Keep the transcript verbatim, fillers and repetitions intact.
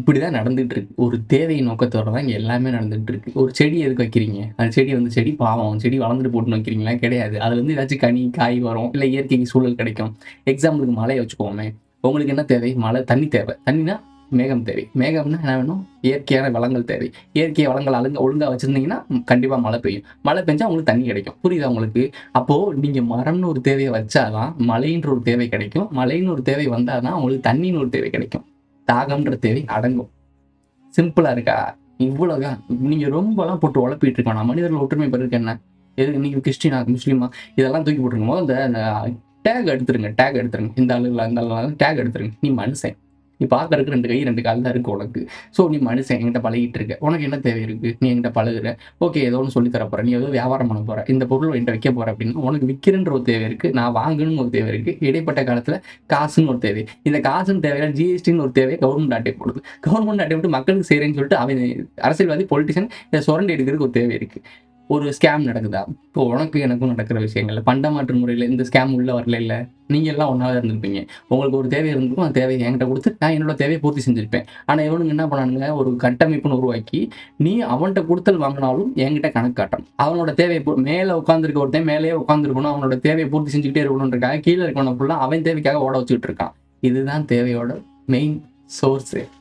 இப்படிதான் நடந்துட்டு இருக்கு. ஒரு தேவை நோக்கத்தோட தான் இங்க எல்லாமே நடந்துட்டு இருக்கு. ஒரு செடி எதுக்கு வைக்கிறீங்க? அந்த செடி வந்து செடி பாவம். செடி வளர்ந்துட்டு போட்டுன்னு வைக்கிறீங்களா? கிடையாது. அதுலருந்து ஏதாச்சும் கனி, காய் வரும். இல்ல இயற்கைக்கு சூழல் கிடைக்கும். எக்ஸாம்பிளுக்கு மழைய வச்சுக்குவோமே. உங்களுக்கு என்ன தேவை? மழை தண்ணி தேவை. தண்ணினா மேகம் தேவை. மேகம்னா என்ன வேணும்? இயற்கையான வளங்கள் தேவை. இயற்கை வளங்கள் அழுங்க ஒழுங்கா வச்சிருந்தீங்கன்னா, ம் கண்டிப்பா மழை பெய்யும். மழை பெஞ்சா உங்களுக்கு தண்ணி கிடைக்கும். புரியுதா உங்களுக்கு? அப்போ நீங்க மரம்னு ஒரு தேவைய வச்சா தான், மழைன்ற ஒரு தேவை கிடைக்கும். மழைன்னு ஒரு தேவை வந்தா தான், உங்களுக்கு தண்ணீன்னு ஒரு தேவை கிடைக்கும். தாகம்ன்ற தேவை அடங்கும். சிம்பிளா இருக்கா? இவ்வளவுதான். நீங்க ரொம்பலாம் போட்டு ஒழப்பிட்டு இருக்க வேணாம். மனிதர்கள் ஒற்றுமை பெறதுக்கு என்ன? எதுக்கு நீங்க கிறிஸ்டியனா, முஸ்லீமா இதெல்லாம் தூக்கி போட்டுருங்க. மொதல்ல அந்த டேக் எடுத்துருங்க. டேக் எடுத்துருங்க. இந்த ஆளுகளா, இந்த ஆளுகளா டேக் எடுத்துருங்க. நீ மனுஷன். நீ பார்க்கறதுக்கு ரெண்டு கை, ரெண்டு கால் தான் இருக்கு உனக்கு. ஸோ நீ மனுஷன். என்கிட்ட பழகிட்டு இருக்க. உனக்கு என்ன தேவை இருக்கு? நீ என்கிட்ட பழகுற. ஓகே ஏதோ ஒண்ணு சொல்லி தர போற. நீ ஏதோ வியாபாரம் பண்ண போற. இந்த பொருள் என்ட்ட விக்க போற அப்டின்னா, உனக்கு விக்கிறன்ற ஒரு தேவை இருக்கு. நான் வாங்கணும்னு ஒரு தேவை இருக்கு. இடைப்பட்ட காலத்துல காசுன்னு ஒரு தேவை. இந்த காசுன்னு தேவையில்ல ஜிஎஸ்டின்னு ஒரு தேவைய கவர்மெண்ட் ஆட்டை போடுது. கவர்மெண்ட் ஆட்டை விட்டு மக்களுக்கு செய்றேன்னு சொல்லிட்டு அவன் அரசியல்வாதி, பொலிட்டிஷியன் இத சுரண்டி எடுக்கிறதுக்கு ஒரு தேவை இருக்கு. ஒரு ஸ்கேம் நடக்குதா? இப்போ உனக்கு எனக்கும் நடக்கிற விஷயங்கள்ல பண்டமாற்று முறையில இந்த ஸ்கேம் உள்ள வரலைல்ல. நீங்க எல்லாம் ஒண்ணா தான் இருந்திருப்பீங்க. உங்களுக்கு ஒரு தேவை இருந்திருக்கும். அந்த தேவைய என்கிட்ட குடுத்து, நான் என்னோட தேவைய பூர்த்தி செஞ்சிருப்பேன். ஆனா இவனுங்க என்ன பண்ணானுங்க, ஒரு கட்டமைப்புன்னு உருவாக்கி, நீ அவன்ட்ட குடுத்தல் வாங்குனாலும் என்கிட்ட கணக்கு காட்டணும். அவனோட தேவைய பூ மேல உட்கார்ந்திருக்க ஒருத்தன் மேலேயே உட்கார்ந்திருக்கணும். அவனோட தேவைய பூர்த்தி செஞ்சுக்கிட்டே இருக்கணும்ன்றதுக்காக, கீழ இருக்கவன ஃபுல்லா அவன் தேவைக்காக ஓட வச்சுக்கிட்டு இருக்கான். இதுதான் தேவையோட மெயின் சோர்ஸே.